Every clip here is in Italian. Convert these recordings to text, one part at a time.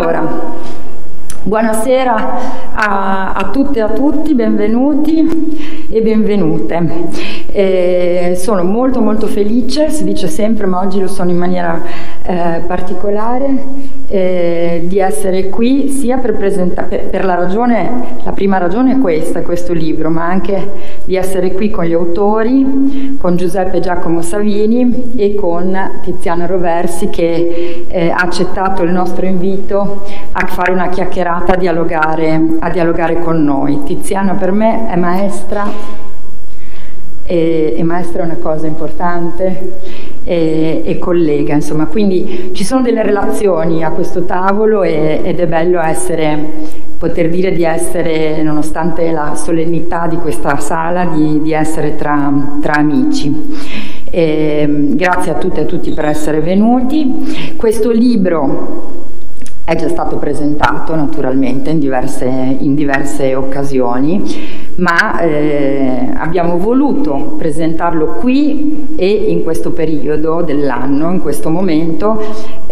Allora, buonasera a tutte e a tutti, benvenuti e benvenute. Sono molto felice, si dice sempre, ma oggi lo sono in maniera particolare, di essere qui sia per presentare, per la prima ragione è questo libro, ma anche di essere qui con gli autori, con Giuseppe Giacomo Savini e con Tiziana Roversi, che ha accettato il nostro invito a fare una chiacchierata, a dialogare con noi. Tiziana per me è maestra, e maestra è una cosa importante, e collega, insomma, quindi ci sono delle relazioni a questo tavolo ed è bello poter dire di essere, nonostante la solennità di questa sala, di essere tra amici. Grazie a tutte e a tutti per essere venuti. Questo libro è già stato presentato naturalmente in diverse occasioni, ma abbiamo voluto presentarlo qui e in questo periodo dell'anno, in questo momento.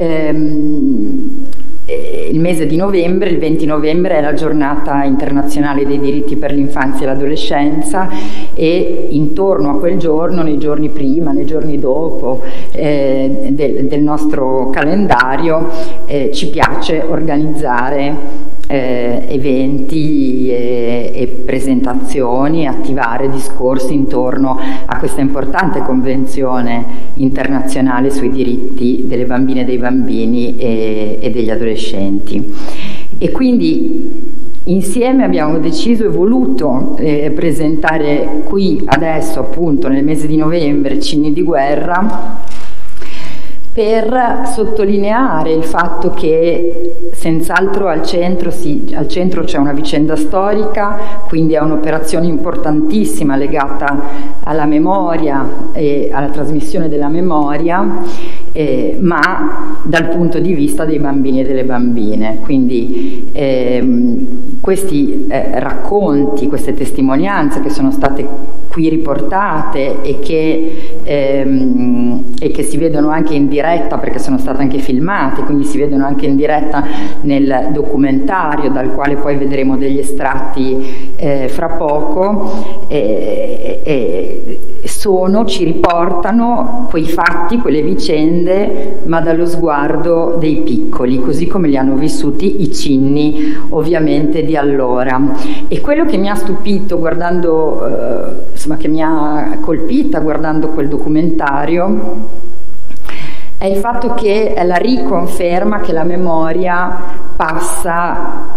Il mese di novembre, il 20 novembre, è la giornata internazionale dei diritti per l'infanzia e l'adolescenza, e intorno a quel giorno, nei giorni prima, nei giorni dopo del nostro calendario, ci piace organizzare eventi e presentazioni, attivare discorsi intorno a questa importante convenzione internazionale sui diritti delle bambine e dei bambini e degli adolescenti. E quindi insieme abbiamo deciso e voluto presentare qui adesso, appunto nel mese di novembre, Cigni di guerra, per sottolineare il fatto che senz'altro al centro c'è una vicenda storica, quindi è un'operazione importantissima legata alla memoria e alla trasmissione della memoria, ma dal punto di vista dei bambini e delle bambine. Quindi questi racconti, queste testimonianze che sono state qui riportate e che si vedono anche in diretta, perché sono state anche filmate, quindi si vedono anche in diretta nel documentario, dal quale poi vedremo degli estratti fra poco, ci riportano quei fatti, quelle vicende, ma dallo sguardo dei piccoli, così come li hanno vissuti i Cinni ovviamente di allora. E quello che mi ha stupito guardando, che mi ha colpita guardando quel documentario, è il fatto che è la riconferma che la memoria passa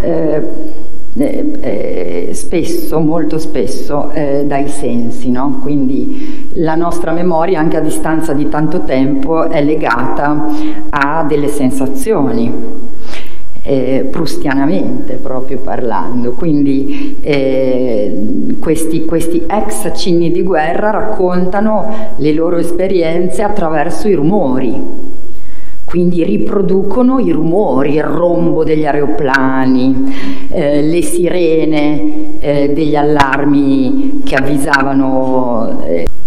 spesso, molto spesso, dai sensi, no? Quindi la nostra memoria, anche a distanza di tanto tempo, è legata a delle sensazioni, prustianamente proprio parlando. Quindi questi ex cigni di guerra raccontano le loro esperienze attraverso i rumori. Quindi riproducono i rumori, il rombo degli aeroplani, le sirene degli allarmi che avvisavano.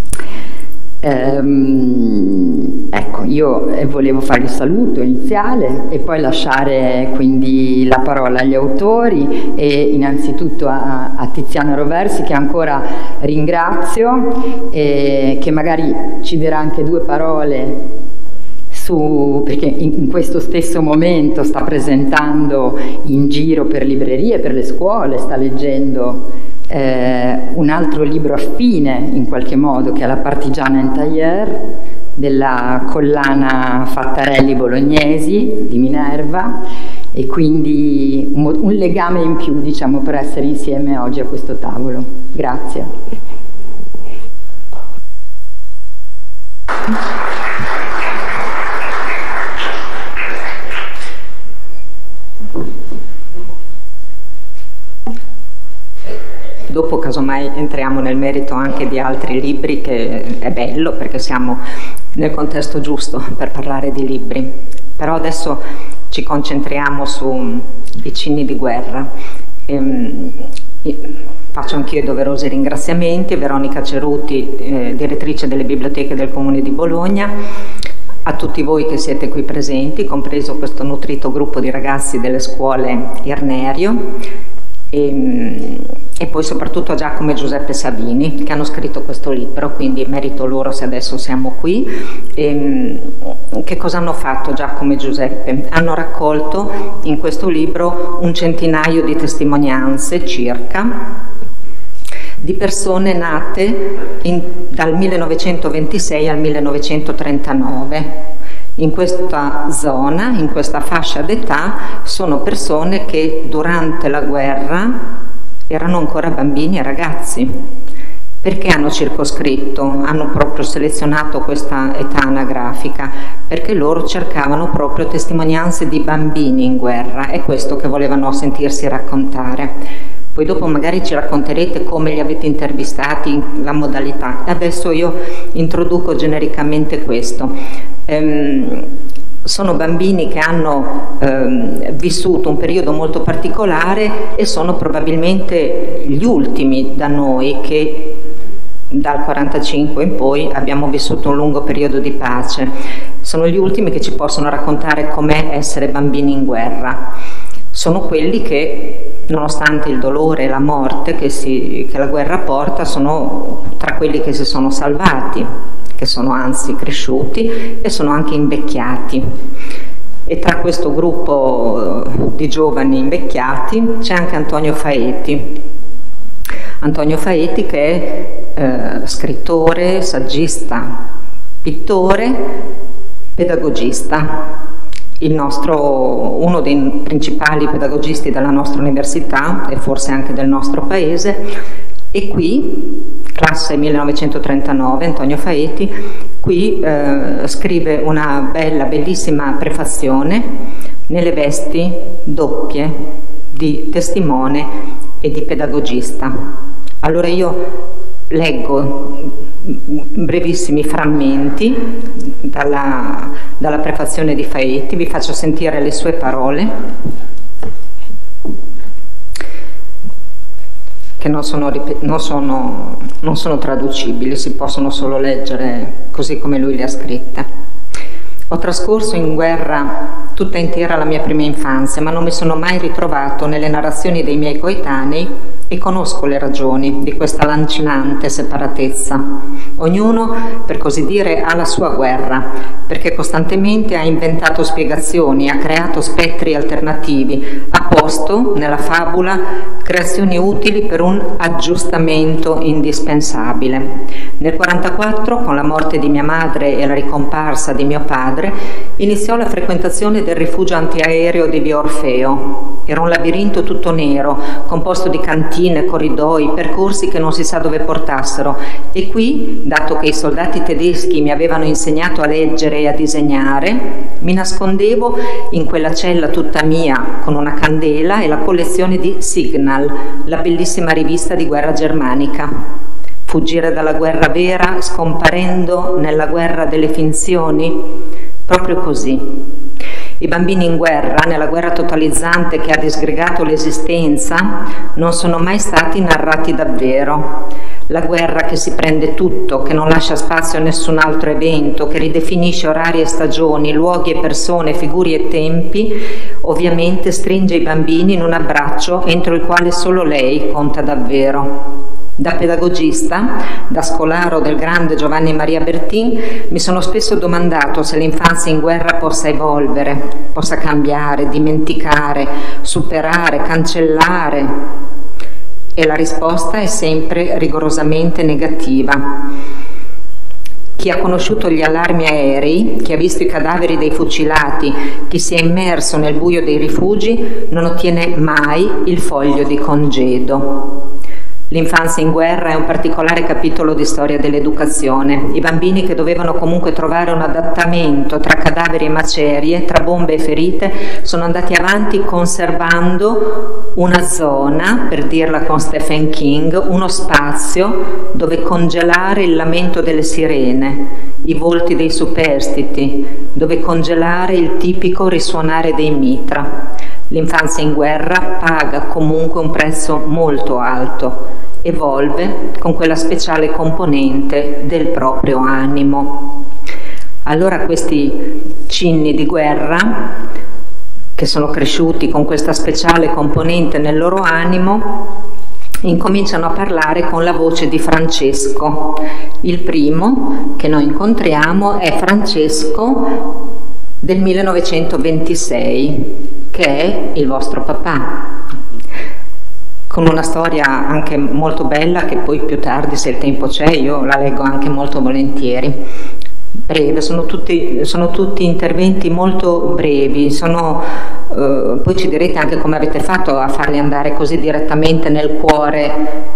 Ecco, io volevo fare il saluto iniziale e poi lasciare quindi la parola agli autori, e innanzitutto a Tiziana Roversi, che ancora ringrazio, che magari ci dirà anche due parole perché in questo stesso momento sta presentando in giro per librerie, per le scuole, sta leggendo un altro libro affine in qualche modo, che è La partigiana in tailleur, della collana Fattarelli Bolognesi di Minerva, e quindi un legame in più, diciamo, per essere insieme oggi a questo tavolo. Grazie. Dopo casomai entriamo nel merito anche di altri libri, che è bello perché siamo nel contesto giusto per parlare di libri. Però adesso ci concentriamo sui Cigni di guerra. Faccio anch'io i doverosi ringraziamenti. Veronica Ceruti, direttrice delle biblioteche del Comune di Bologna, a tutti voi che siete qui presenti, compreso questo nutrito gruppo di ragazzi delle scuole Irnerio, e poi soprattutto a Giacomo e Giuseppe Savini che hanno scritto questo libro, quindi merito loro se adesso siamo qui. Che cosa hanno fatto Giacomo e Giuseppe? Hanno raccolto in questo libro un centinaio di testimonianze circa di persone nate dal 1926 al 1939. In questa zona, in questa fascia d'età, sono persone che durante la guerra erano ancora bambini e ragazzi. Perché hanno circoscritto, hanno proprio selezionato questa età anagrafica? Perché loro cercavano proprio testimonianze di bambini in guerra, è questo che volevano sentirsi raccontare. Poi dopo magari ci racconterete come li avete intervistati, la modalità. Adesso io introduco genericamente questo. Sono bambini che hanno vissuto un periodo molto particolare e sono probabilmente gli ultimi da noi che dal 45 in poi abbiamo vissuto un lungo periodo di pace. Sono gli ultimi che ci possono raccontare com'è essere bambini in guerra. Sono quelli che, nonostante il dolore e la morte che la guerra porta, sono tra quelli che si sono salvati, che sono anzi cresciuti e sono anche invecchiati. E tra questo gruppo di giovani invecchiati c'è anche Antonio Faeti. Antonio Faeti che è scrittore, saggista, pittore, pedagogista. Uno dei principali pedagogisti della nostra università e forse anche del nostro paese, e qui, classe 1939, Antonio Faeti, qui scrive una bellissima prefazione nelle vesti doppie di testimone e di pedagogista. Allora io leggo brevissimi frammenti dalla prefazione di Faeti, vi faccio sentire le sue parole, che non sono traducibili, si possono solo leggere così come lui le ha scritte. Ho trascorso in guerra tutta intera la mia prima infanzia, ma non mi sono mai ritrovato nelle narrazioni dei miei coetanei e conosco le ragioni di questa lancinante separatezza. Ognuno, per così dire, ha la sua guerra, perché costantemente ha inventato spiegazioni, ha creato spettri alternativi, ha posto nella fabula creazioni utili per un aggiustamento indispensabile. Nel 1944, con la morte di mia madre e la ricomparsa di mio padre, iniziò la frequentazione del rifugio antiaereo di Via Orfeo. Era un labirinto tutto nero, composto di cantine, corridoi, percorsi che non si sa dove portassero, e qui, dato che i soldati tedeschi mi avevano insegnato a leggere e a disegnare, mi nascondevo in quella cella tutta mia con una candela e la collezione di Signal, la bellissima rivista di guerra germanica. Fuggire dalla guerra vera scomparendo nella guerra delle finzioni? Proprio così. I bambini in guerra, nella guerra totalizzante che ha disgregato l'esistenza, non sono mai stati narrati davvero. La guerra che si prende tutto, che non lascia spazio a nessun altro evento, che ridefinisce orari e stagioni, luoghi e persone, figure e tempi, ovviamente stringe i bambini in un abbraccio entro il quale solo lei conta davvero. Da pedagogista, da scolaro del grande Giovanni Maria Bertin, mi sono spesso domandato se l'infanzia in guerra possa evolvere, possa cambiare, dimenticare, superare, cancellare. E la risposta è sempre rigorosamente negativa. Chi ha conosciuto gli allarmi aerei, chi ha visto i cadaveri dei fucilati, chi si è immerso nel buio dei rifugi, non ottiene mai il foglio di congedo. L'infanzia in guerra è un particolare capitolo di storia dell'educazione. I bambini che dovevano comunque trovare un adattamento tra cadaveri e macerie, tra bombe e ferite, sono andati avanti conservando una zona, per dirla con Stephen King, uno spazio dove congelare il lamento delle sirene, i volti dei superstiti, dove congelare il tipico risuonare dei mitra. L'infanzia in guerra paga comunque un prezzo molto alto, evolve con quella speciale componente del proprio animo. Allora questi cinni di guerra, che sono cresciuti con questa speciale componente nel loro animo, incominciano a parlare con la voce di Francesco. Il primo che noi incontriamo è Francesco del 1926, che è il vostro papà, con una storia anche molto bella che poi più tardi, se il tempo c'è, io la leggo anche molto volentieri. Breve, sono tutti interventi molto brevi, poi ci direte anche come avete fatto a farli andare così direttamente nel cuore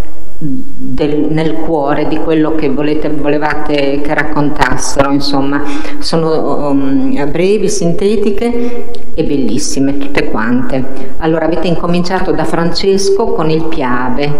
di quello che volevate che raccontassero, insomma. Sono brevi, sintetiche e bellissime tutte quante. Allora, avete incominciato da Francesco con il Piave,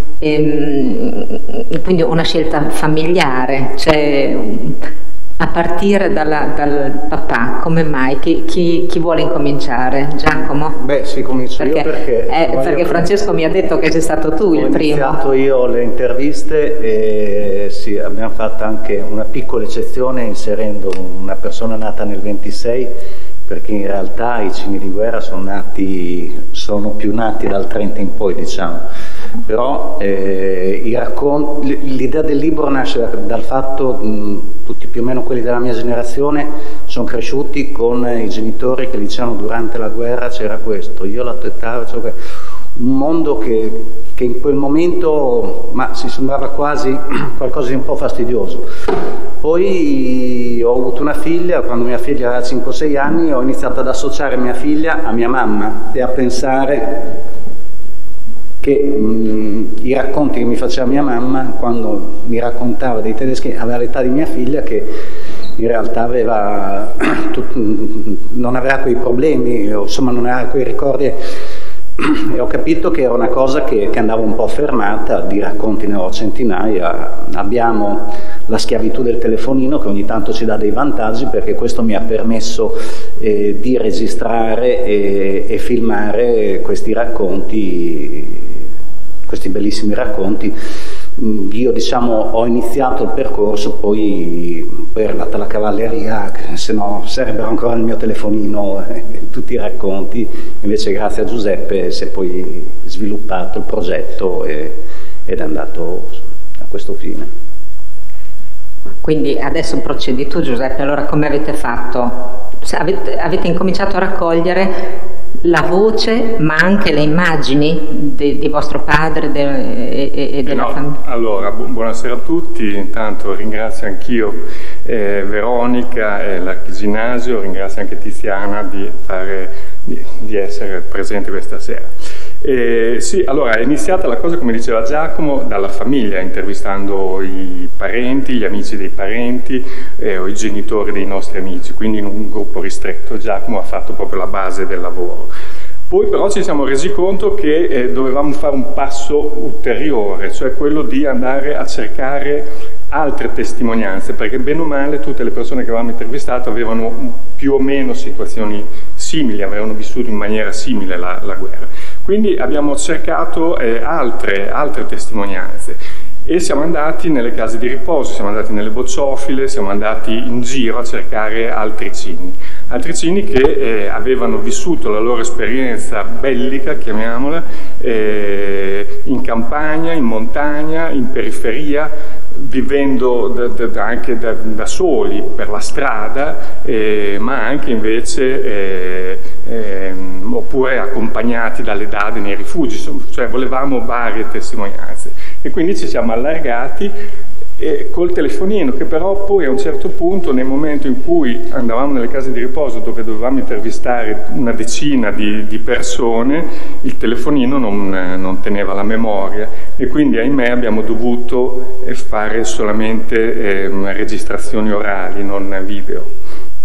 quindi una scelta familiare, cioè a partire dal papà. Come mai? Chi vuole incominciare? Giacomo? Beh, sì, comincio io perché Francesco mi ha detto che sei stato tu il primo. Ho iniziato io le interviste e sì, abbiamo fatto anche una piccola eccezione inserendo una persona nata nel 26, perché in realtà i cinni di guerra sono più nati dal 30 in poi, diciamo. Però l'idea del libro nasce dal fatto, tutti più o meno quelli della mia generazione sono cresciuti con i genitori che dicevano durante la guerra c'era questo, io la tua età, un mondo che in quel momento si sembrava quasi qualcosa di un po' fastidioso. Poi ho avuto una figlia, quando mia figlia aveva 5-6 anni ho iniziato ad associare mia figlia a mia mamma e a pensare che i racconti che mi faceva mia mamma quando mi raccontava dei tedeschi aveva l'età di mia figlia, che in realtà non aveva quei problemi, insomma non aveva quei ricordi, e ho capito che era una cosa che andava un po' fermata. Di racconti ne ho centinaia. Abbiamo la schiavitù del telefonino che ogni tanto ci dà dei vantaggi, perché questo mi ha permesso di registrare e filmare questi racconti, questi bellissimi racconti. Io ho iniziato il percorso, poi è arrivata la cavalleria, se no sarebbero ancora il mio telefonino tutti i racconti. Invece grazie a Giuseppe si è poi sviluppato il progetto ed è andato a questo fine. Quindi adesso procedi tu, Giuseppe. Allora, come avete fatto? Avete incominciato a raccogliere la voce, ma anche le immagini di vostro padre e della famiglia. Allora, buonasera a tutti. Intanto ringrazio anch'io Veronica e l'Archiginnasio, ringrazio anche Tiziana di essere presente questa sera. Sì, allora è iniziata la cosa, come diceva Giacomo, dalla famiglia, intervistando i parenti, gli amici dei parenti o i genitori dei nostri amici, quindi in un gruppo ristretto. Giacomo ha fatto proprio la base del lavoro. Poi però ci siamo resi conto che dovevamo fare un passo ulteriore, cioè quello di andare a cercare altre testimonianze, perché bene o male tutte le persone che avevamo intervistato avevano più o meno situazioni simili, avevano vissuto in maniera simile la guerra. Quindi abbiamo cercato altre testimonianze e siamo andati nelle case di riposo, siamo andati nelle bocciofile, siamo andati in giro a cercare altri cinni che avevano vissuto la loro esperienza bellica, chiamiamola, in campagna, in montagna, in periferia, vivendo anche da soli per la strada, ma anche invece oppure accompagnati dalle dade nei rifugi, cioè volevamo varie testimonianze e quindi ci siamo allargati col telefonino, che però poi a un certo punto, nel momento in cui andavamo nelle case di riposo dove dovevamo intervistare una decina di persone, il telefonino non teneva la memoria e quindi ahimè abbiamo dovuto fare solamente registrazioni orali, non video.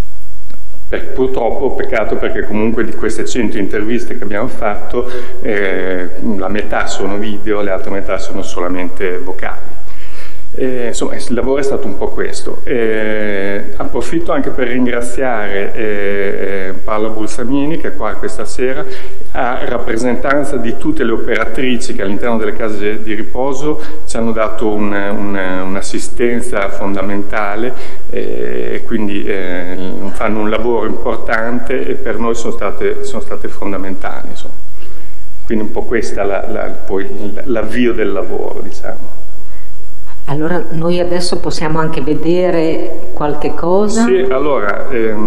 Purtroppo peccato, perché comunque di queste 100 interviste che abbiamo fatto la metà sono video, le altre metà sono solamente vocali. Insomma, il lavoro è stato un po' questo. Approfitto anche per ringraziare Paola Bulsamini, che è qua questa sera, a rappresentanza di tutte le operatrici che all'interno delle case di riposo ci hanno dato un'assistenza fondamentale e quindi fanno un lavoro importante e per noi sono state fondamentali, insomma. Quindi un po' questa poi l'avvio del lavoro, diciamo. Allora noi adesso possiamo anche vedere qualche cosa? Sì, allora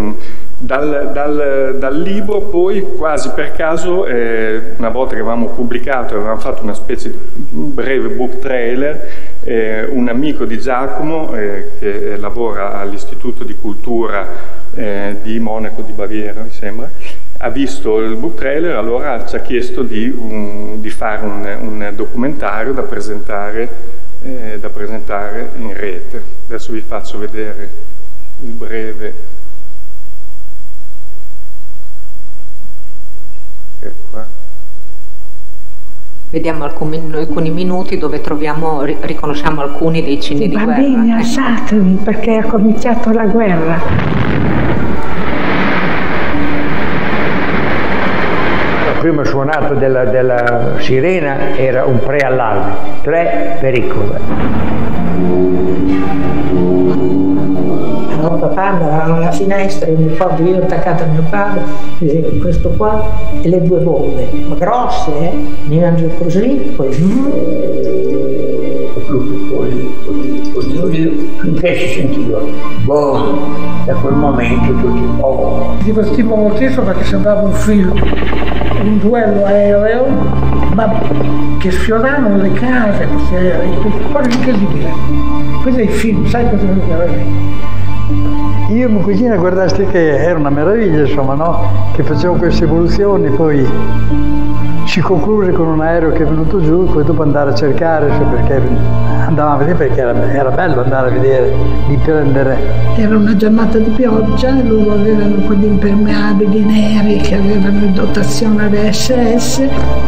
dal libro poi quasi per caso, una volta che avevamo pubblicato, avevamo fatto una specie di breve book trailer, un amico di Giacomo che lavora all'Istituto di Cultura di Monaco di Baviera, mi sembra, ha visto il book trailer, allora ci ha chiesto di fare un documentario da presentare in rete. Adesso vi faccio vedere il breve. Ecco qua. Vediamo alcuni minuti dove riconosciamo alcuni dei cini di guerra. Bambini, alzatevi perché è cominciato la guerra. La prima suonata della sirena era un preallarme, 3 pericoli. No, papà andava alla finestra, mi ricordo io attaccata a mio padre, questo qua e le 2 bombe, ma grosse, venivano giù così, poi finché si sentiva da quel momento tutti mi divertivo moltissimo perché sembrava un film, un duello aereo, ma che sfioravano le case, questi aerei, cosa incredibile. Questo è il film, sai cosa vuol dire? Io e mia cugina guardasti che era una meraviglia, insomma, no? Che facevano queste evoluzioni, poi si concluse con un aereo che è venuto giù, poi dopo andare a cercare, cioè perché andavamo a vedere, perché era bello andare a vedere, di prendere. Era una giornata di pioggia e loro avevano quegli impermeabili neri che avevano in dotazione le SS.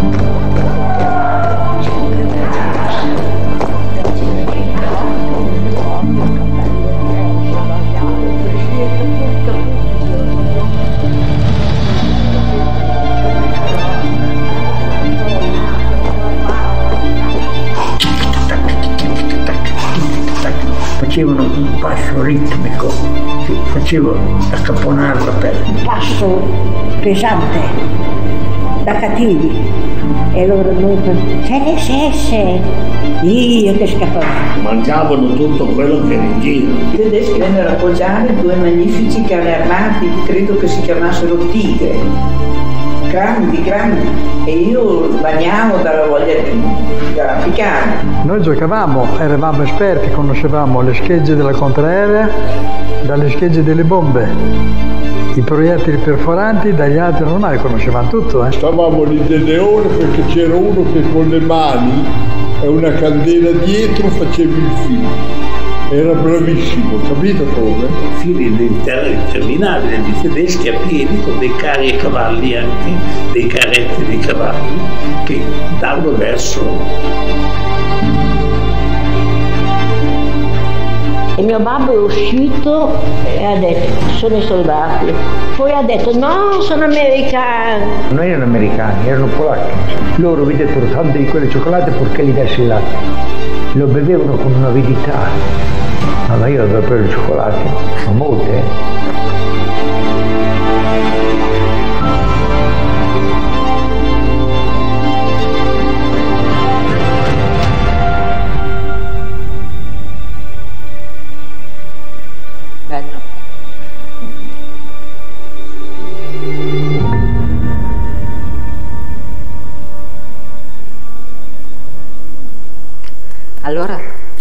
Facevano un passo ritmico, facevo accapponare la pelle. Un passo pesante, da cattivi. E loro c'è le sesse, io che scappavo. Mangiavano tutto quello che era in giro. I tedeschi vennero a appoggiare 2 magnifici carri armati, credo che si chiamassero Tigre, grandi, e io sbagliavo dalla voglia di arrampicare. Noi giocavamo, eravamo esperti, conoscevamo le schegge della contraerea dalle schegge delle bombe, i proiettili perforanti dagli altri normali, conoscevamo tutto. Stavamo lì delle ore perché c'era uno che con le mani e una candela dietro faceva il filo. Era bravissimo, capito come? Fili interminabili di tedeschi a piedi con dei carri e cavalli, anche dei carretti di cavalli che davano verso. E mio babbo è uscito e ha detto sono i soldati, poi ha detto no, sono americani. Non erano americani, erano polacchi. Loro vedettero tante di quelle cioccolate purché li dessi il latte, lo bevevano con un'avidità. Ma io avevo preso il cioccolato, ma molte. Bello. Allora,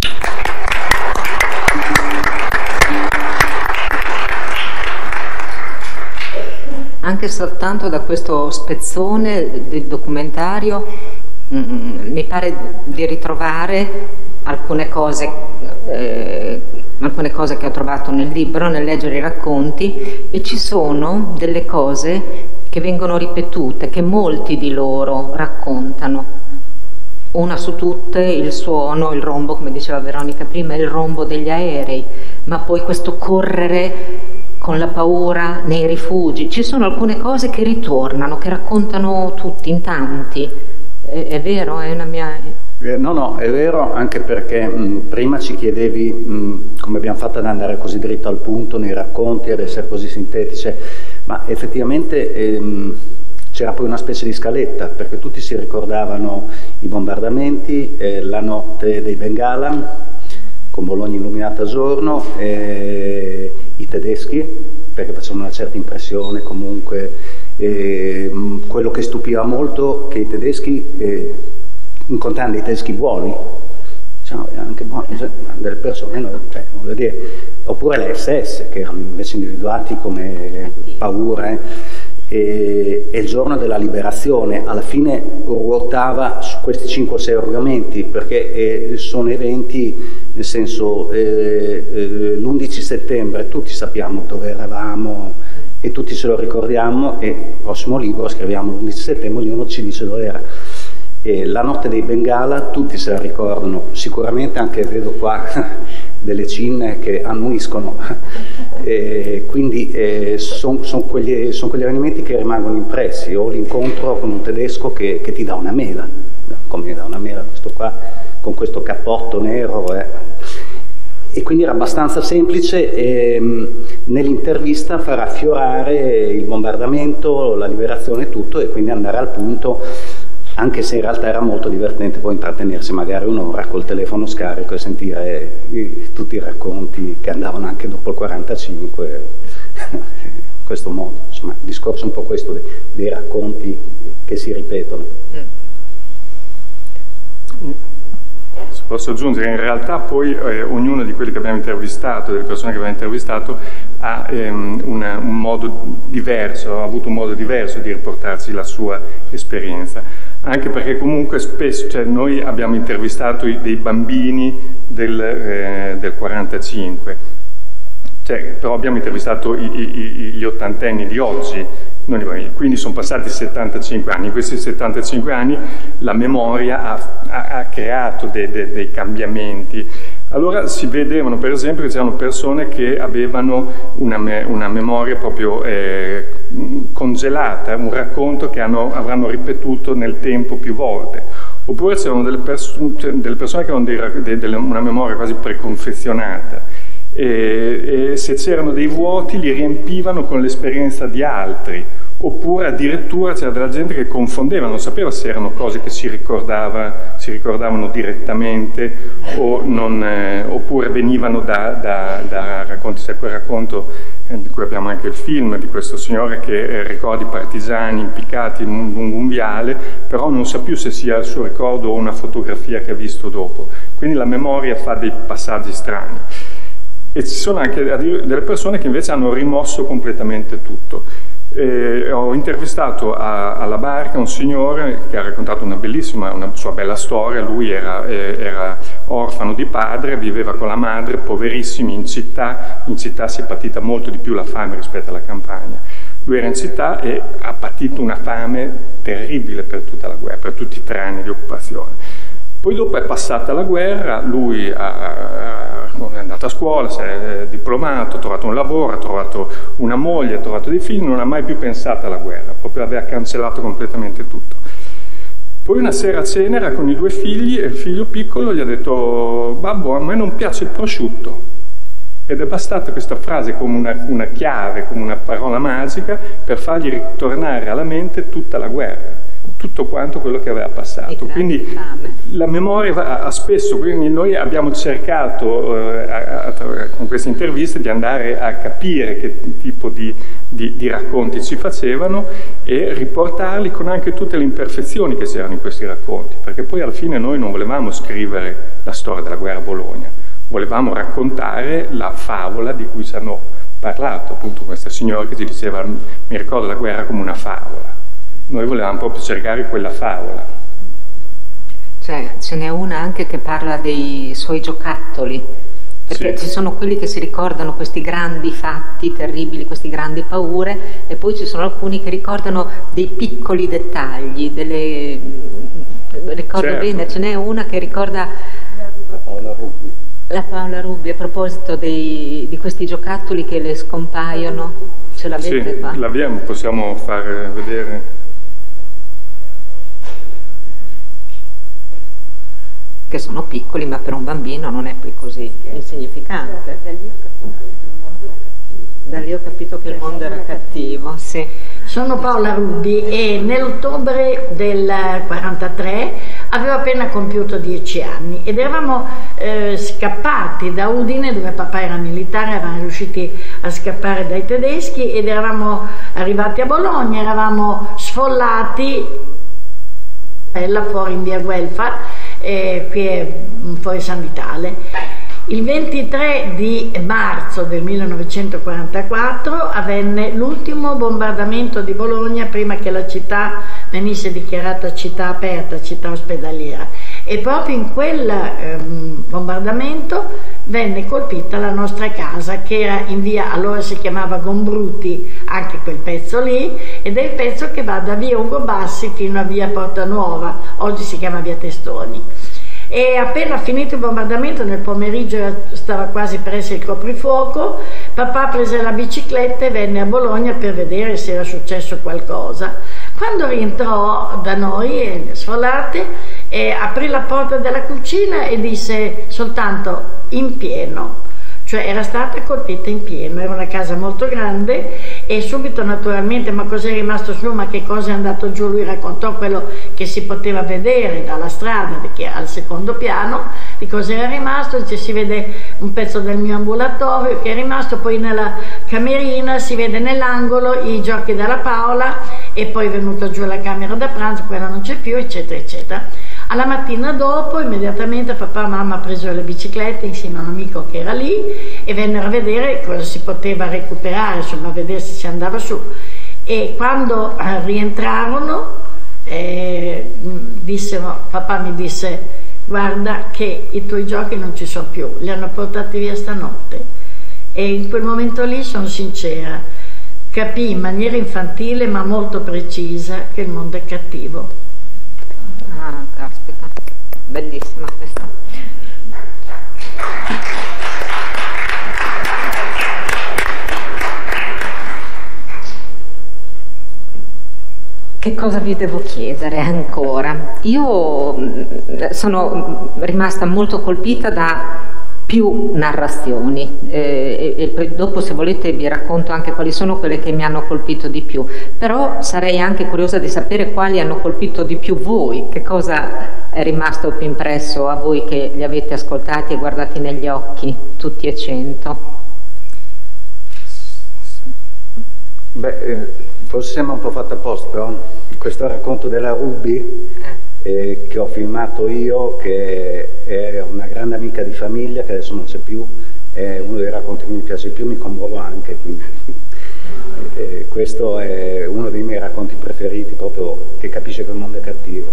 anche soltanto da questo spezzone del documentario mi pare di ritrovare alcune cose che ho trovato nel libro, nel leggere i racconti, e ci sono delle cose che vengono ripetute, che molti di loro raccontano. Una su tutte, il suono, il rombo, come diceva Veronica prima, il rombo degli aerei, ma poi questo correre con la paura nei rifugi. Ci sono alcune cose che ritornano, che raccontano tutti, in tanti. È vero, è una mia No, è vero, anche perché prima ci chiedevi come abbiamo fatto ad andare così dritto al punto nei racconti, ad essere così sintetici, ma effettivamente c'era poi una specie di scaletta, perché tutti si ricordavano i bombardamenti, la notte dei Bengala, con Bologna illuminata a giorno, i tedeschi, perché facevano una certa impressione comunque, quello che stupiva molto, che i tedeschi, incontrando i tedeschi buoni, diciamo, anche buoni, delle persone, cioè, voglio dire, oppure le SS, che erano invece individuati come paura, e il giorno della liberazione alla fine ruotava su questi 5 o 6 argomenti, perché sono eventi, nel senso, l'11 settembre tutti sappiamo dove eravamo e tutti ce lo ricordiamo, e il prossimo libro scriviamo l'11 settembre, ognuno ci dice dove era. E la notte dei Bengala tutti se la ricordano, sicuramente anche vedo qua delle cinne che annuiscono, quindi sono quegli avvenimenti che rimangono impressi, o l'incontro con un tedesco che ti dà una mela, come mi dà una mela questo qua, con questo cappotto nero, e quindi era abbastanza semplice nell'intervista far affiorare il bombardamento, la liberazione e tutto, e quindi andare al punto, anche se in realtà era molto divertente poi intrattenersi magari un'ora col telefono scarico e sentire tutti i racconti che andavano anche dopo il 45, in questo modo. Insomma, il discorso è un po' questo dei racconti che si ripetono. Se posso aggiungere, in realtà poi ognuno di quelli che abbiamo intervistato, delle persone che abbiamo intervistato, ha un modo diverso, ha avuto un modo diverso di riportarci la sua esperienza. Anche perché comunque spesso, cioè, noi abbiamo intervistato dei bambini del 45, cioè, però abbiamo intervistato gli ottantenni di oggi, quindi sono passati 75 anni. In questi 75 anni la memoria ha creato dei cambiamenti. Allora si vedevano per esempio che c'erano persone che avevano una memoria proprio congelata, un racconto che avranno ripetuto nel tempo più volte. Oppure c'erano delle persone che avevano una memoria quasi preconfezionata, e se c'erano dei vuoti li riempivano con l'esperienza di altri. Oppure addirittura c'era della gente che confondeva, non sapeva se erano cose che si ricordavano direttamente o non, oppure venivano da racconti. C'è quel racconto di cui abbiamo anche il film, di questo signore che ricorda i partigiani impiccati lungo un viale, però non sa più se sia il suo ricordo o una fotografia che ha visto dopo. Quindi la memoria fa dei passaggi strani. E ci sono anche delle persone che invece hanno rimosso completamente tutto. Ho intervistato alla barca un signore che ha raccontato una sua bella storia. Lui era orfano di padre, viveva con la madre, poverissimi, in città si è patita molto di più la fame rispetto alla campagna. Lui era in città e ha patito una fame terribile per tutta la guerra, per tutti i 3 anni di occupazione. Poi dopo è passata la guerra, lui è andato a scuola, si è diplomato, ha trovato un lavoro, ha trovato una moglie, ha trovato dei figli, non ha mai più pensato alla guerra, proprio aveva cancellato completamente tutto. Poi una sera a cena era con i 2 figli e il figlio piccolo gli ha detto: babbo, a me non piace il prosciutto. Ed è bastata questa frase come una chiave, come una parola magica per fargli ritornare alla mente tutta la guerra, tutto quanto quello che aveva passato. Quindi la memoria ha spesso, quindi noi abbiamo cercato con queste interviste di andare a capire che tipo di racconti ci facevano e riportarli con anche tutte le imperfezioni che c'erano in questi racconti, perché poi alla fine noi non volevamo scrivere la storia della guerra a Bologna, volevamo raccontare la favola di cui ci hanno parlato, appunto questa signora che ci diceva: mi ricordo la guerra come una favola. Noi volevamo proprio cercare quella favola. Cioè, ce n'è una anche che parla dei suoi giocattoli, perché ci sono quelli che si ricordano questi grandi fatti terribili, queste grandi paure, e poi ci sono alcuni che ricordano dei piccoli dettagli, ricordo bene, ce n'è una che ricorda la Paola Rubbi a proposito di questi giocattoli che le scompaiono. Ce l'avete qua? Sì, l'abbiamo, possiamo far vedere. che sono piccoli, ma per un bambino non è poi così insignificante. Da lì ho capito che il mondo era cattivo, sì. Sono Paola Rubbi e nell'ottobre del 43 avevo appena compiuto 10 anni ed eravamo scappati da Udine, dove papà era militare, eravamo riusciti a scappare dai tedeschi ed eravamo arrivati a Bologna, eravamo sfollati fuori in via Guelfa, qui è fuori San Vitale. Il 23 di marzo del 1944 avvenne l'ultimo bombardamento di Bologna prima che la città venisse dichiarata città aperta, città ospedaliera, e proprio in quel bombardamento venne colpita la nostra casa, che era in via, allora si chiamava Gombruti, anche quel pezzo lì, ed è il pezzo che va da via Ugo Bassi fino a via Porta Nuova, oggi si chiama via Testoni. E appena finito il bombardamento, nel pomeriggio stava quasi per essere il coprifuoco, papà prese la bicicletta e venne a Bologna per vedere se era successo qualcosa. Quando rientrò da noi, sfolate, aprì la porta della cucina e disse soltanto in pieno, cioè era stata colpita in pieno, era una casa molto grande e subito naturalmente ma cos'è rimasto su, ma che cosa è andato giù, lui raccontò quello che si poteva vedere dalla strada, perché al secondo piano, di cosa era rimasto, dice si vede un pezzo del mio ambulatorio che è rimasto, poi nella camerina si vede nell'angolo i giochi della Paola e poi è venuta giù la camera da pranzo, quella non c'è più, eccetera eccetera. Alla mattina dopo, immediatamente papà e mamma presero le biciclette insieme a un amico che era lì e vennero a vedere cosa si poteva recuperare, insomma a vedere se si andava su. E quando rientrarono, papà mi disse guarda che i tuoi giochi non ci sono più, li hanno portati via stanotte. E in quel momento lì, sono sincera, capii in maniera infantile ma molto precisa che il mondo è cattivo. Ah, caspita, bellissima questa. Che cosa vi devo chiedere ancora? Io sono rimasta molto colpita da più narrazioni e poi dopo, se volete, vi racconto anche quali sono quelle che mi hanno colpito di più, però sarei anche curiosa di sapere quali hanno colpito di più voi, che cosa è rimasto più impresso a voi che li avete ascoltati e guardati negli occhi, tutti e 100. Beh, forse sembra un po' fatto apposta, però questo racconto della Rubbi che ho filmato io, che è una grande amica di famiglia che adesso non c'è più, è uno dei racconti che mi piace di più, mi commuovo anche, quindi questo è uno dei miei racconti preferiti, proprio che capisce che il mondo è cattivo.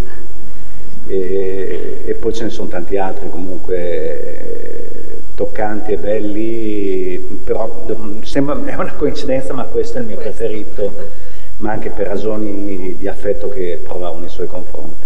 E poi ce ne sono tanti altri comunque toccanti e belli, però sembra, è una coincidenza, ma questo è il mio preferito, ma anche per ragioni di affetto che provavo nei suoi confronti.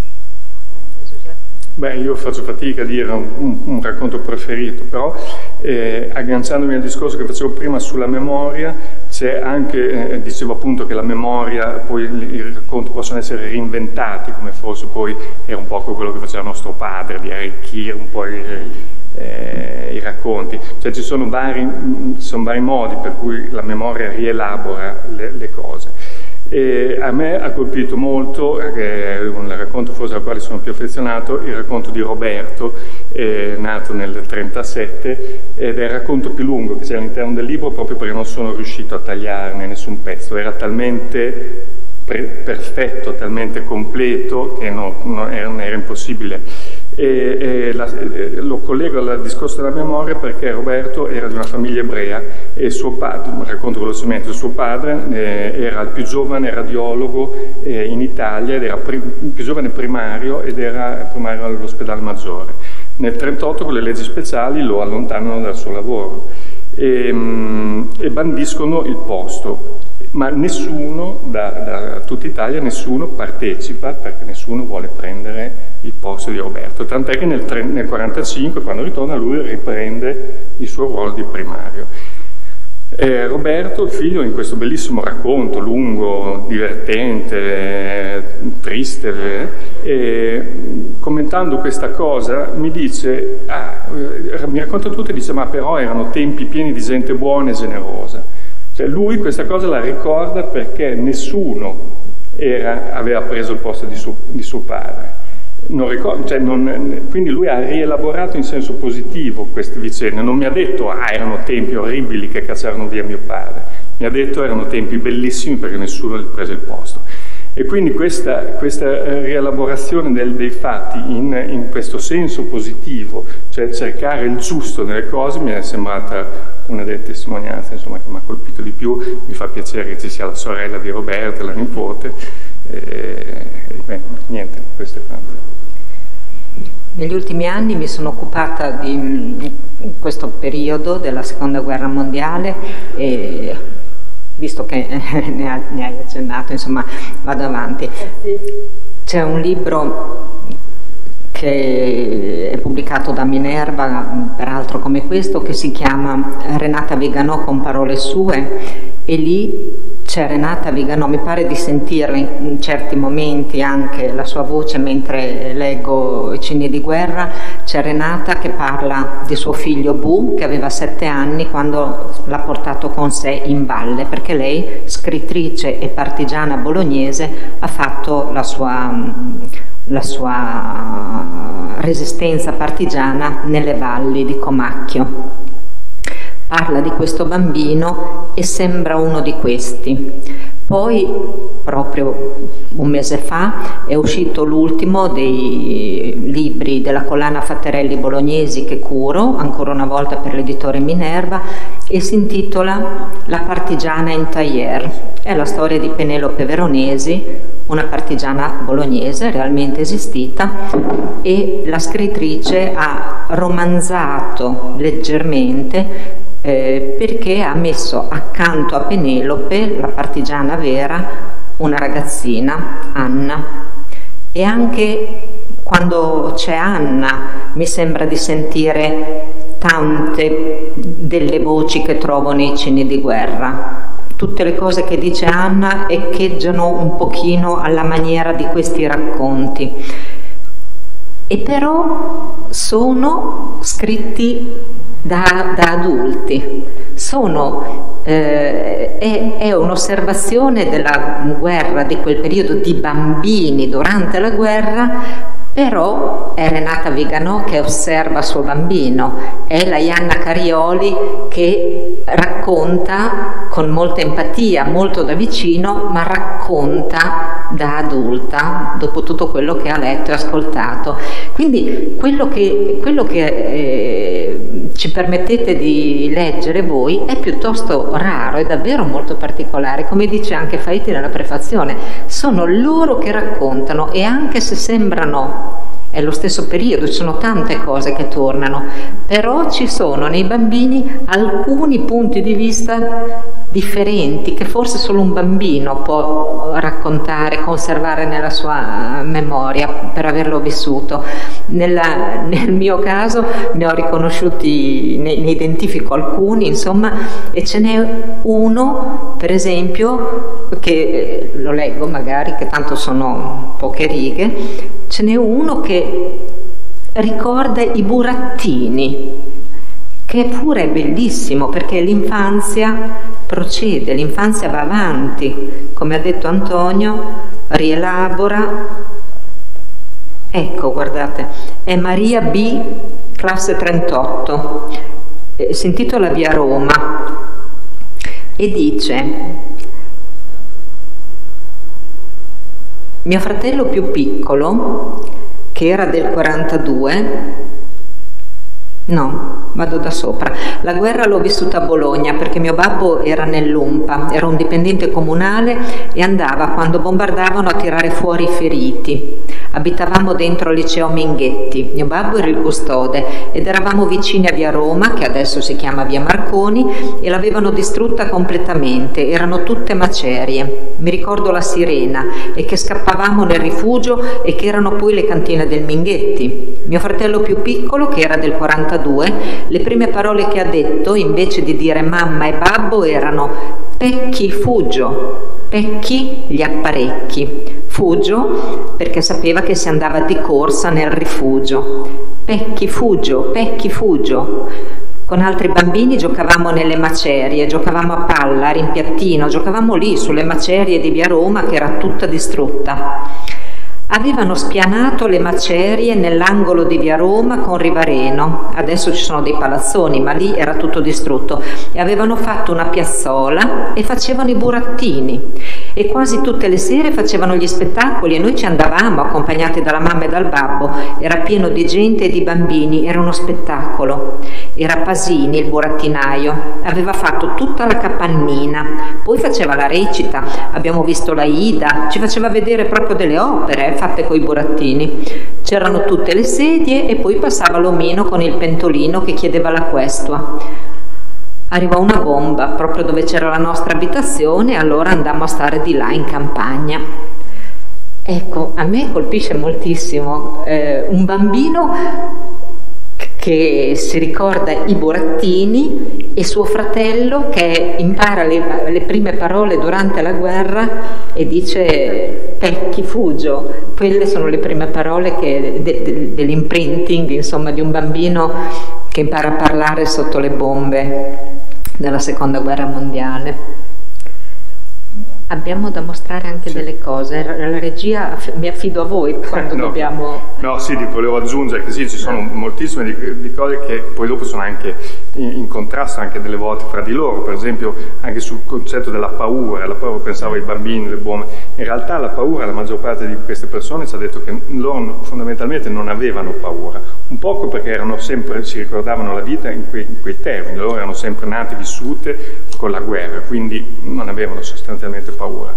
Beh, io faccio fatica a dire un racconto preferito, però agganciandomi al discorso che facevo prima sulla memoria, c'è anche, dicevo appunto che la memoria, poi i racconti possono essere reinventati, come forse poi era un po' quello che faceva nostro padre, di arricchire un po' i racconti. Cioè ci sono vari modi per cui la memoria rielabora le cose. E a me ha colpito molto, che è un racconto forse al quale sono più affezionato, il racconto di Roberto, nato nel 1937, ed è il racconto più lungo che c'è all'interno del libro, proprio perché non sono riuscito a tagliarne nessun pezzo, era talmente perfetto, talmente completo che era impossibile. Lo collego al discorso della memoria perché Roberto era di una famiglia ebrea e suo padre, racconto velocemente, suo padre era il più giovane radiologo in Italia ed era il più giovane primario ed era primario all'ospedale Maggiore. Nel 1938 con le leggi speciali lo allontanano dal suo lavoro e bandiscono il posto. Ma nessuno, da tutta Italia, nessuno partecipa perché nessuno vuole prendere il posto di Roberto. Tant'è che nel 1945, quando ritorna, lui riprende il suo ruolo di primario. Roberto, il figlio, in questo bellissimo racconto, lungo, divertente, triste, commentando questa cosa, mi dice, mi racconta tutto e dice, ma però erano tempi pieni di gente buona e generosa. Cioè lui questa cosa la ricorda perché nessuno aveva preso il posto di suo padre. Quindi lui ha rielaborato in senso positivo queste vicende, non mi ha detto erano tempi orribili che cacciarono via mio padre, mi ha detto erano tempi bellissimi perché nessuno gli prese il posto. E quindi questa rielaborazione dei fatti in questo senso positivo, cioè cercare il giusto nelle cose, mi è sembrata una delle testimonianze, insomma, che mi ha colpito di più. Mi fa piacere che ci sia la sorella di Roberto, la nipote, niente, questo è quanto. Negli ultimi anni mi sono occupata di questo periodo della Seconda Guerra Mondiale e visto che ne hai accennato, insomma, vado avanti. C'è un libro che è pubblicato da Minerva, peraltro come questo, che si chiama Renata Viganò con parole sue, e lì c'è Renata Viganò, mi pare di sentirla in certi momenti anche la sua voce mentre leggo I Cigni di guerra. C'è Renata che parla di suo figlio Bu, che aveva 7 anni quando l'ha portato con sé in valle, perché lei, scrittrice e partigiana bolognese, ha fatto la sua resistenza partigiana nelle valli di Comacchio. Parla di questo bambino e sembra uno di questi. Poi, proprio un mese fa, è uscito l'ultimo dei libri della collana Fatterelli Bolognesi che curo, ancora una volta per l'editore Minerva, e si intitola La partigiana in tailleur. È la storia di Penelope Veronesi, una partigiana bolognese realmente esistita, e la scrittrice ha romanzato leggermente perché ha messo accanto a Penelope, la partigiana vera, una ragazzina, Anna. E anche quando c'è Anna mi sembra di sentire tante delle voci che trovo nei Cigni di guerra. Tutte le cose che dice Anna echeggiano un pochino alla maniera di questi racconti, e però sono scritti da adulti. È un'osservazione della guerra, di quel periodo, di bambini durante la guerra, però è Renata Viganò che osserva suo bambino, è la Ianna Carioli che racconta con molta empatia, molto da vicino, ma racconta da adulta dopo tutto quello che ha letto e ascoltato. Quindi quello che ci permettete di leggere voi è piuttosto raro, è davvero molto particolare. Come dice anche Faiti nella prefazione, sono loro che raccontano, e anche se sembrano è lo stesso periodo, ci sono tante cose che tornano, però ci sono nei bambini alcuni punti di vista differenti che forse solo un bambino può raccontare, conservare nella sua memoria per averlo vissuto. Nel mio caso ne ho riconosciuti, ne identifico alcuni, insomma, e ce n'è uno, per esempio, che lo leggo magari, che tanto sono poche righe. Ce n'è uno che ricorda i burattini, che pure è bellissimo perché l'infanzia procede, l'infanzia va avanti, come ha detto Antonio, rielabora. Ecco, guardate, è Maria B, classe 38, si intitola Via Roma e dice: mio fratello più piccolo, che era del 42, no, vado da sopra, la guerra l'ho vissuta a Bologna perché mio babbo era nell'UNPA, era un dipendente comunale e andava quando bombardavano a tirare fuori i feriti. Abitavamo dentro al liceo Minghetti, mio babbo era il custode ed eravamo vicini a via Roma, che adesso si chiama via Marconi, e l'avevano distrutta completamente, erano tutte macerie. Mi ricordo la sirena e che scappavamo nel rifugio e che erano poi le cantine del Minghetti. Mio fratello più piccolo, che era del 42, le prime parole che ha detto, invece di dire mamma e babbo, erano pecchi fugio, pecchi gli apparecchi, fugio perché sapeva che si andava di corsa nel rifugio, pecchi fugio, pecchi fugio. Con altri bambini giocavamo nelle macerie, giocavamo a palla, a rimpiattino, giocavamo lì sulle macerie di via Roma che era tutta distrutta. Avevano spianato le macerie nell'angolo di via Roma con Rivareno, adesso ci sono dei palazzoni, ma lì era tutto distrutto, e avevano fatto una piazzola e facevano i burattini, e quasi tutte le sere facevano gli spettacoli e noi ci andavamo accompagnati dalla mamma e dal babbo. Era pieno di gente e di bambini, era uno spettacolo. Era Pasini, il burattinaio, aveva fatto tutta la capannina, poi faceva la recita, abbiamo visto la Ida, ci faceva vedere proprio delle opere fatte coi burattini. C'erano tutte le sedie e poi passava l'omino con il pentolino che chiedeva la questua. Arrivò una bomba proprio dove c'era la nostra abitazione e allora andammo a stare di là in campagna. Ecco, a me colpisce moltissimo un bambino che si ricorda i burattini e suo fratello che impara le prime parole durante la guerra e dice pecchi fugio. Quelle sono le prime parole dell'imprinting, insomma, di un bambino che impara a parlare sotto le bombe della seconda guerra mondiale. Abbiamo da mostrare anche delle cose, la regia mi affido a voi quando dobbiamo... No, sì, volevo aggiungere che sì, ci sono moltissime di cose che poi dopo sono anche in contrasto anche delle volte fra di loro, per esempio anche sul concetto della paura, pensavo ai bambini, le bombe, in realtà la paura, la maggior parte di queste persone ci ha detto che loro fondamentalmente non avevano paura, un poco perché erano sempre, si ricordavano la vita in quei termini, loro erano sempre nati, vissute con la guerra, quindi non avevano sostanzialmente paura.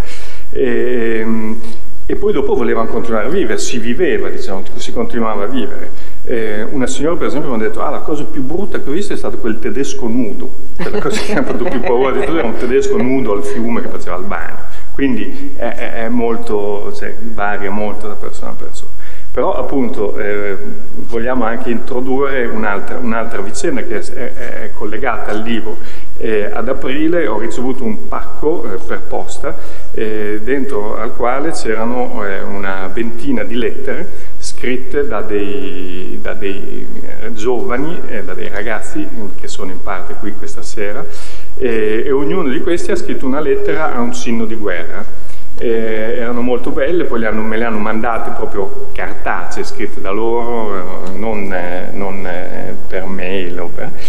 E poi dopo volevano continuare a vivere, si viveva, diciamo, si continuava a vivere. Una signora per esempio mi ha detto la cosa più brutta che ho visto è stato quel tedesco nudo, la cosa che mi ha fatto più paura di tutto era un tedesco nudo al fiume che faceva il bagno, quindi è molto, varia molto da persona a persona. Però appunto vogliamo anche introdurre un'altra vicenda che è collegata al libro. Ad aprile ho ricevuto un pacco per posta dentro al quale c'erano una ventina di lettere scritte da dei giovani, da dei ragazzi che sono in parte qui questa sera, e ognuno di questi ha scritto una lettera a un signo di guerra. Erano molto belle, poi me le hanno mandate proprio cartacee scritte da loro, non per mail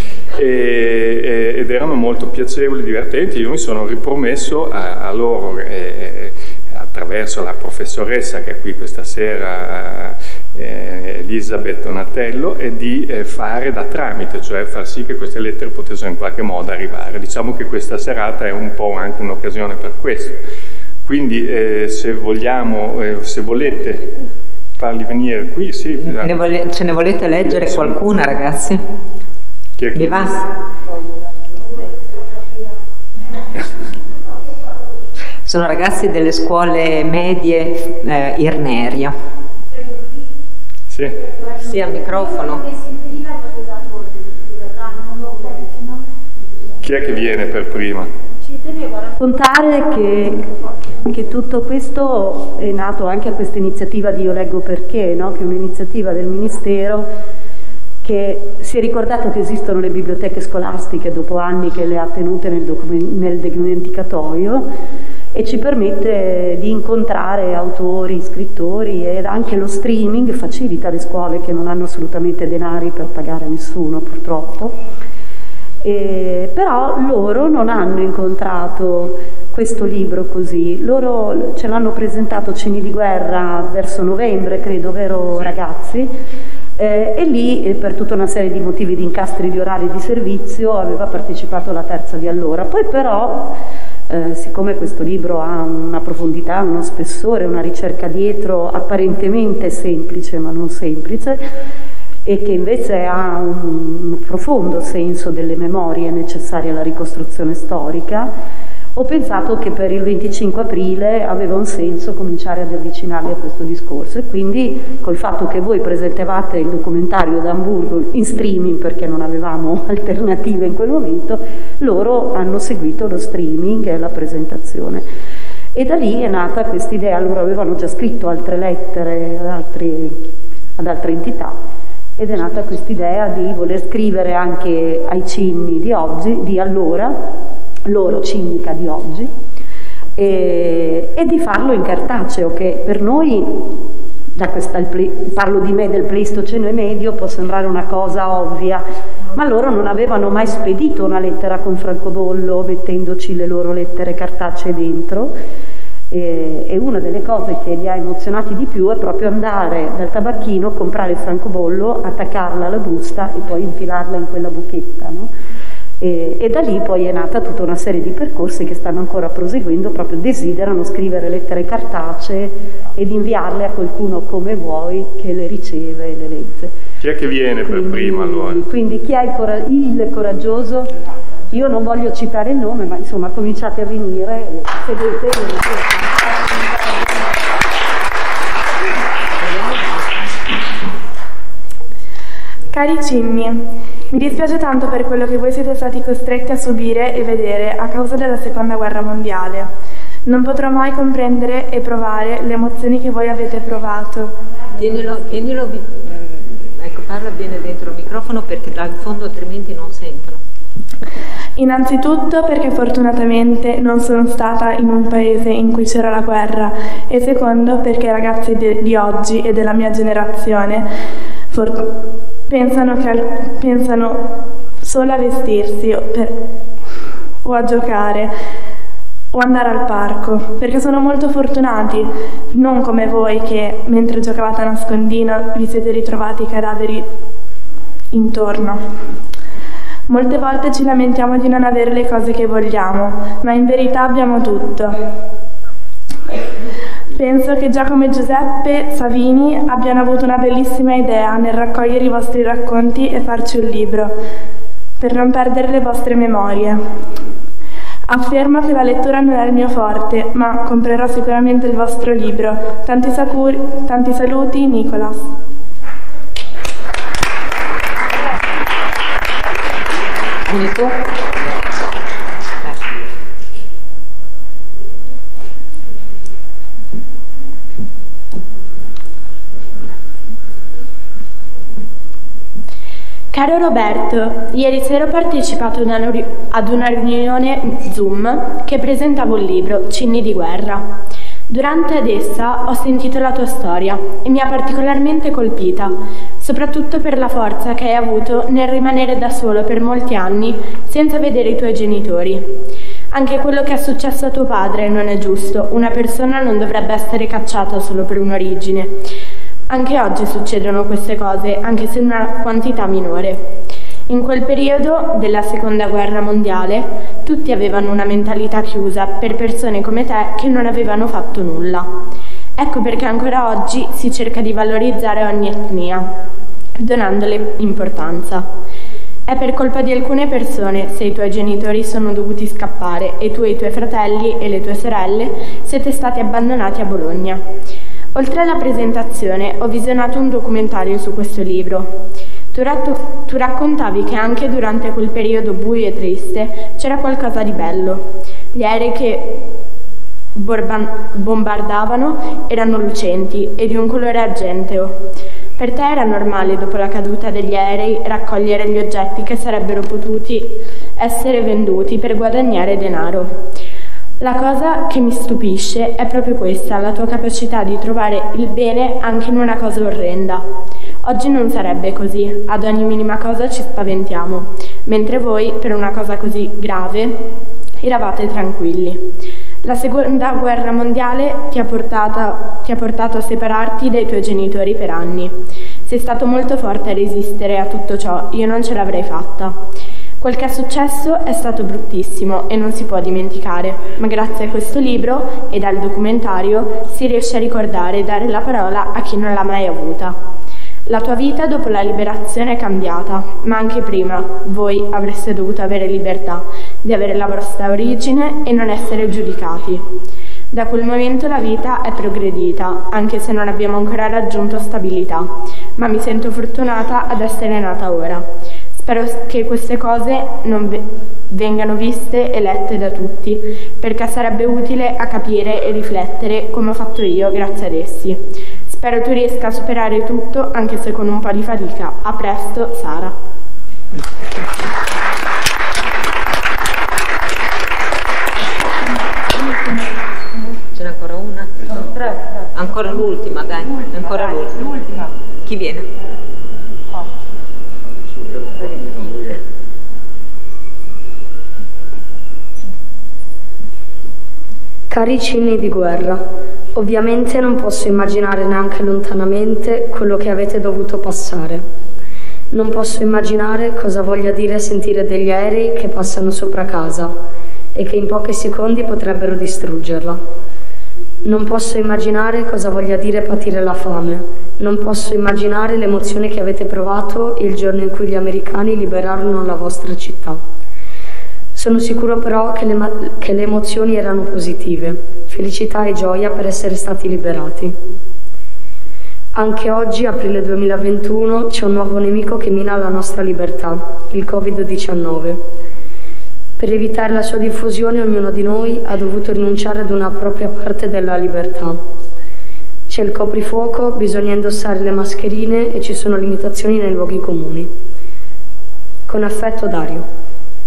ed erano molto piacevoli, divertenti. Io mi sono ripromesso a loro attraverso la professoressa che è qui questa sera, Elisabeth Donatello, e di fare da tramite, cioè far sì che queste lettere potessero in qualche modo arrivare. Diciamo che questa serata è un po' anche un'occasione per questo. Quindi se volete farli venire qui, sì. Ce ne volete leggere qualcuna, ragazzi? Vi va? Sono ragazzi delle scuole medie Irnerio. Sì. Sì, al microfono. Chi è che viene per prima? Ci tenevo a raccontare che tutto questo è nato anche a questa iniziativa di Io Leggo Perché, no? Che è un'iniziativa del Ministero che si è ricordato che esistono le biblioteche scolastiche dopo anni che le ha tenute nel dimenticatoio, e ci permette di incontrare autori, scrittori, ed anche lo streaming facilita le scuole che non hanno assolutamente denari per pagare a nessuno purtroppo. Però loro non hanno incontrato questo libro così, loro ce l'hanno presentato Cenni di guerra verso novembre, credo, vero ragazzi? E lì per tutta una serie di motivi di incastri di orari di servizio aveva partecipato la terza di allora. Poi però siccome questo libro ha una profondità, uno spessore, una ricerca dietro apparentemente semplice ma non semplice, e che invece ha un profondo senso delle memorie necessarie alla ricostruzione storica, ho pensato che per il 25 aprile aveva un senso cominciare ad avvicinarmi a questo discorso, e quindi col fatto che voi presentavate il documentario da Amburgo in streaming, perché non avevamo alternative in quel momento, loro hanno seguito lo streaming e la presentazione, e da lì è nata questa idea. Loro avevano già scritto altre lettere ad altre entità, ed è nata questa idea di voler scrivere anche ai Cinni di oggi, di allora, loro Cinnica di oggi, e di farlo in cartaceo, che per noi, parlo di me del Pleistocene medio, può sembrare una cosa ovvia, ma loro non avevano mai spedito una lettera con francobollo mettendoci le loro lettere cartacee dentro, e una delle cose che li ha emozionati di più è proprio andare dal tabacchino, comprare il francobollo, attaccarla alla busta e poi infilarla in quella buchetta, no? E da lì poi è nata tutta una serie di percorsi che stanno ancora proseguendo, proprio desiderano scrivere lettere cartacee ed inviarle a qualcuno come vuoi, che le riceve e le legge. Chi è che viene per prima allora? Quindi chi è il coraggioso? Io non voglio citare il nome, ma insomma cominciate a venire, sedete. Cari Cinni, mi dispiace tanto per quello che voi siete stati costretti a subire e vedere a causa della Seconda Guerra Mondiale. Non potrò mai comprendere e provare le emozioni che voi avete provato. Tienilo, ecco, parla bene dentro il microfono, perché dal fondo altrimenti non sentono. Innanzitutto perché fortunatamente non sono stata in un paese in cui c'era la guerra, e secondo perché i ragazzi di oggi e della mia generazione pensano solo a vestirsi o a giocare o andare al parco, perché sono molto fortunati, non come voi che mentre giocavate a nascondino vi siete ritrovati i cadaveri intorno. Molte volte ci lamentiamo di non avere le cose che vogliamo, ma in verità abbiamo tutto. Penso che Giacomo e Giuseppe Savini abbiano avuto una bellissima idea nel raccogliere i vostri racconti e farci un libro, per non perdere le vostre memorie. Affermo che la lettura non è il mio forte, ma comprerò sicuramente il vostro libro. Tanti saluti, Nicolas. Caro Roberto, ieri sera ho partecipato ad una riunione Zoom che presentava un libro, Cinni di guerra. Durante ad essa ho sentito la tua storia e mi ha particolarmente colpita, soprattutto per la forza che hai avuto nel rimanere da solo per molti anni senza vedere i tuoi genitori. Anche quello che è successo a tuo padre non è giusto, una persona non dovrebbe essere cacciata solo per un'origine. Anche oggi succedono queste cose, anche se in una quantità minore. In quel periodo della Seconda Guerra Mondiale tutti avevano una mentalità chiusa per persone come te che non avevano fatto nulla. Ecco perché ancora oggi si cerca di valorizzare ogni etnia, donandole importanza. È per colpa di alcune persone se i tuoi genitori sono dovuti scappare e tu e i tuoi fratelli e le tue sorelle siete stati abbandonati a Bologna. Oltre alla presentazione ho visionato un documentario su questo libro. Tu raccontavi che anche durante quel periodo buio e triste c'era qualcosa di bello. Gli aerei che bombardavano erano lucenti e di un colore argenteo. Per te era normale, dopo la caduta degli aerei, raccogliere gli oggetti che sarebbero potuti essere venduti per guadagnare denaro. La cosa che mi stupisce è proprio questa, la tua capacità di trovare il bene anche in una cosa orrenda. Oggi non sarebbe così, ad ogni minima cosa ci spaventiamo, mentre voi, per una cosa così grave, eravate tranquilli. La Seconda Guerra Mondiale ti ha portato a separarti dai tuoi genitori per anni. Sei stato molto forte a resistere a tutto ciò, io non ce l'avrei fatta. Quel che è successo è stato bruttissimo e non si può dimenticare, ma grazie a questo libro e al documentario si riesce a ricordare e dare la parola a chi non l'ha mai avuta. La tua vita dopo la liberazione è cambiata, ma anche prima voi avreste dovuto avere libertà di avere la vostra origine e non essere giudicati. Da quel momento la vita è progredita, anche se non abbiamo ancora raggiunto stabilità, ma mi sento fortunata ad essere nata ora. Spero che queste cose non vengano viste e lette da tutti, perché sarebbe utile a capire e riflettere come ho fatto io grazie ad essi. Spero tu riesca a superare tutto, anche se con un po' di fatica. A presto, Sara. Ce n'è ancora una? Ancora l'ultima, dai. Ancora l'ultima. Chi viene? Cari cinni di guerra, ovviamente non posso immaginare neanche lontanamente quello che avete dovuto passare. Non posso immaginare cosa voglia dire sentire degli aerei che passano sopra casa e che in pochi secondi potrebbero distruggerla. Non posso immaginare cosa voglia dire patire la fame. Non posso immaginare l'emozione che avete provato il giorno in cui gli americani liberarono la vostra città. Sono sicuro però che le emozioni erano positive, felicità e gioia per essere stati liberati. Anche oggi, aprile 2021, c'è un nuovo nemico che mina la nostra libertà, il Covid-19. Per evitare la sua diffusione, ognuno di noi ha dovuto rinunciare ad una propria parte della libertà. C'è il coprifuoco, bisogna indossare le mascherine e ci sono limitazioni nei luoghi comuni. Con affetto, Dario.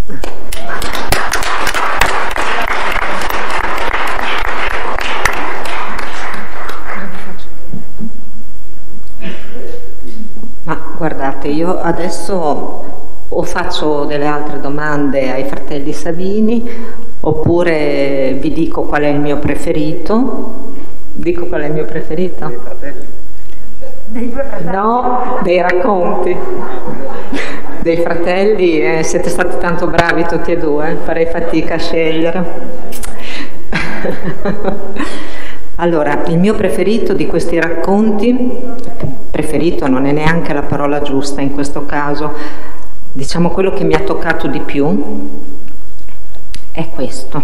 Ma guardate, io adesso o faccio delle altre domande ai fratelli Savini oppure vi dico qual è il mio preferito. Dico qual è il mio preferito? Dei fratelli. No, dei racconti. Dei fratelli, siete stati tanto bravi tutti e due, farei fatica a scegliere. Allora, il mio preferito di questi racconti, preferito non è neanche la parola giusta in questo caso, diciamo quello che mi ha toccato di più, è questo.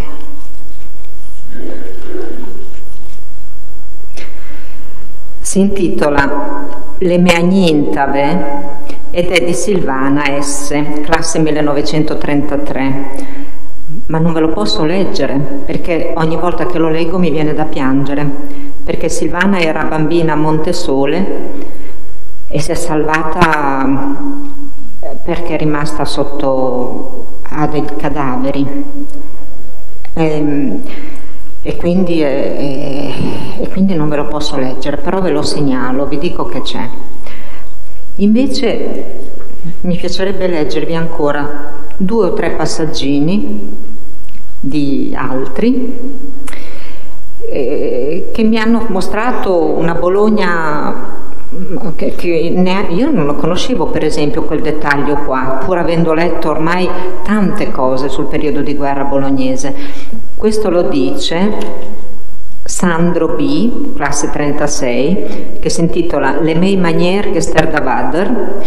Si intitola Le Meagnintave ed è di Silvana S., classe 1933. Ma non ve lo posso leggere perché ogni volta che lo leggo mi viene da piangere, perché Silvana era bambina a Montesole e si è salvata perché è rimasta sotto a dei cadaveri e quindi non ve lo posso leggere, però ve lo segnalo, vi dico che c'è. Invece mi piacerebbe leggervi ancora 2 o 3 passaggini di altri che mi hanno mostrato una Bologna che io non lo conoscevo, per esempio quel dettaglio qua, pur avendo letto ormai tante cose sul periodo di guerra bolognese. Questo lo dice Sandro B., classe 36, che si intitola Le mei maniere che ster da vader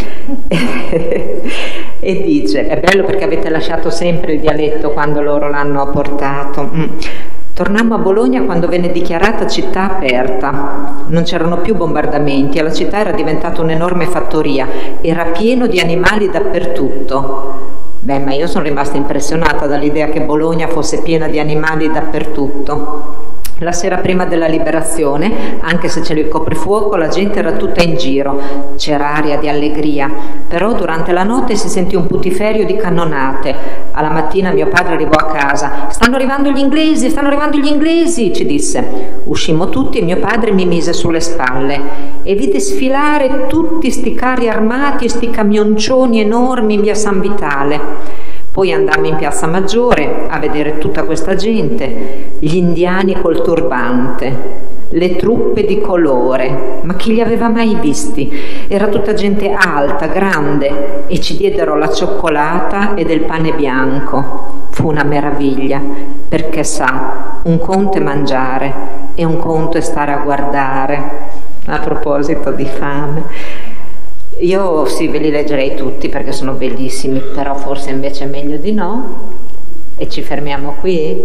e dice, è bello perché avete lasciato sempre il dialetto quando loro l'hanno portato. Tornammo a Bologna quando venne dichiarata città aperta, non c'erano più bombardamenti e la città era diventata un'enorme fattoria, era pieno di animali dappertutto. Beh, ma io sono rimasta impressionata dall'idea che Bologna fosse piena di animali dappertutto. La sera prima della liberazione, anche se c'era il coprifuoco, la gente era tutta in giro, c'era aria di allegria, però durante la notte si sentì un putiferio di cannonate. Alla mattina mio padre arrivò a casa, stanno arrivando gli inglesi, ci disse. Uscimmo tutti e mio padre mi mise sulle spalle e vide sfilare tutti sti carri armati e sti camioncioni enormi in via San Vitale. Poi andammo in Piazza Maggiore a vedere tutta questa gente, gli indiani col turbante. le truppe di colore, ma chi li aveva mai visti? Era tutta gente alta, grande, e ci diedero la cioccolata e del pane bianco. Fu una meraviglia, perché sa, un conto è mangiare e un conto è stare a guardare. A proposito di fame, io sì, ve li leggerei tutti perché sono bellissimi, però forse invece è meglio di no. E ci fermiamo qui?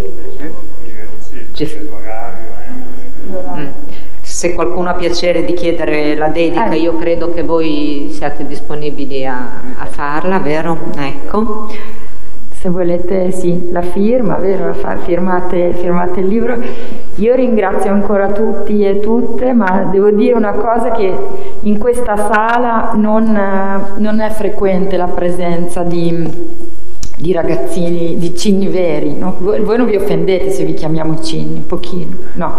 Se qualcuno ha piacere di chiedere la dedica, io credo che voi siate disponibili a farla, vero? Ecco. Se volete, sì, la firma, vero? Firmate il libro. Io ringrazio ancora tutti e tutte, ma devo dire una cosa, che in questa sala non è frequente la presenza di ragazzini, di cigni veri, no? Voi non vi offendete se vi chiamiamo cigni, un pochino, no?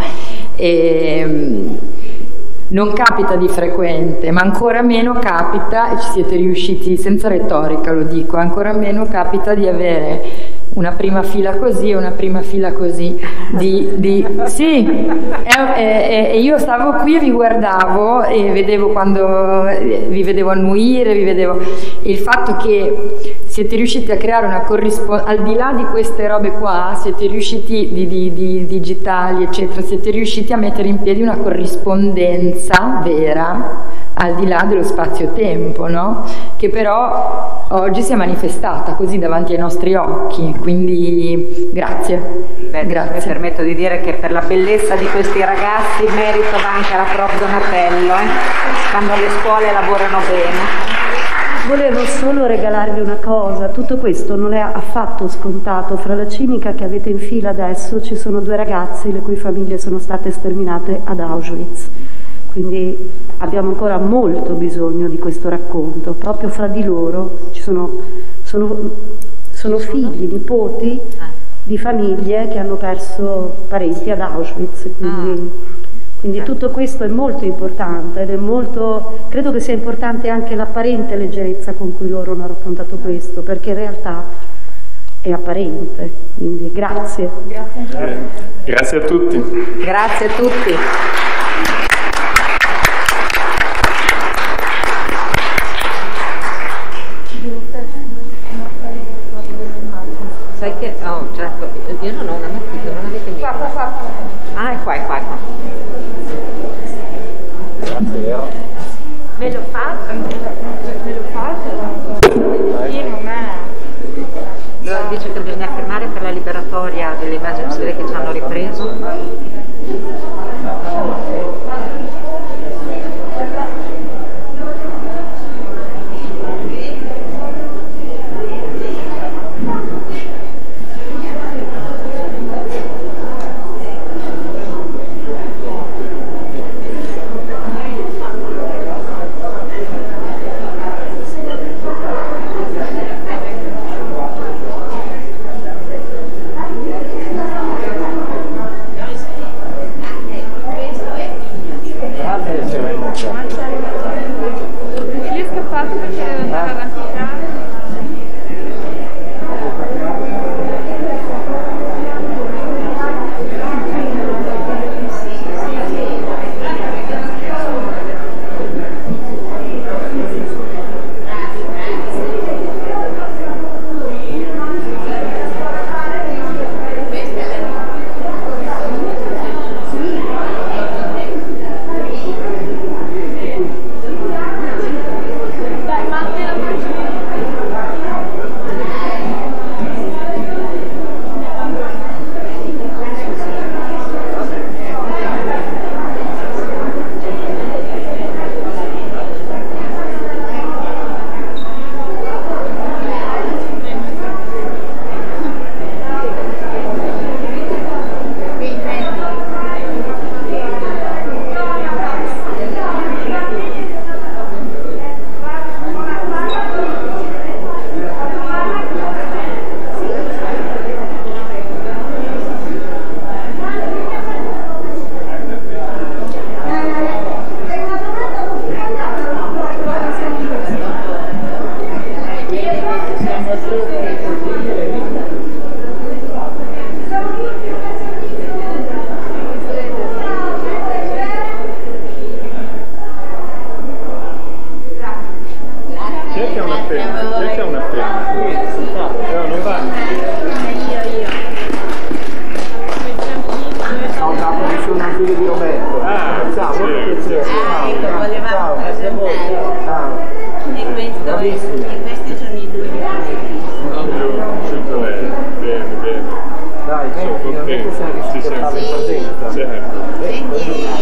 Non capita di frequente, ma ancora meno capita, e ci siete riusciti, senza retorica lo dico, ancora meno capita di avere una prima fila così e una prima fila così. Sì, e io stavo qui e vi guardavo e vedevo quando vi vedevo annuire, vi vedevo il fatto che siete riusciti a creare una corrispondenza, al di là di queste robe qua, siete riusciti, di digitali eccetera, siete riusciti a mettere in piedi una corrispondenza vera, al di là dello spazio-tempo, no? Che però oggi si è manifestata così davanti ai nostri occhi, quindi grazie. Beh, grazie. Mi permetto di dire che per la bellezza di questi ragazzi merito va anche alla prof Donatello, quando le scuole lavorano bene. Volevo solo regalarvi una cosa, tutto questo non è affatto scontato. Fra la cinica che avete in fila adesso ci sono 2 ragazzi le cui famiglie sono state sterminate ad Auschwitz, quindi abbiamo ancora molto bisogno di questo racconto. Proprio fra di loro ci sono figli, nipoti di famiglie che hanno perso parenti ad Auschwitz, quindi tutto questo è molto importante ed è molto, credo che sia importante anche l'apparente leggerezza con cui loro hanno raccontato questo, perché in realtà è apparente. Quindi grazie. Grazie a tutti. Grazie a tutti. Sai che, oh certo, io non ho una matita, non avete niente. Qua. Ah, è qua. Grazie. Me lo fate? Io non è. Dice che bisogna firmare per la liberatoria delle immagini che ci hanno ripreso. che ha una penna? Chi è che ha una penna? No, non va. Ciao Giacomo, io sono un figlio di Roberto. Ciao, sì. Ciao. Volevamo Ciao. E questi sono i due Bene, bene. Dai, sono contento. siamo riusciti a farlo in presenza. Certo.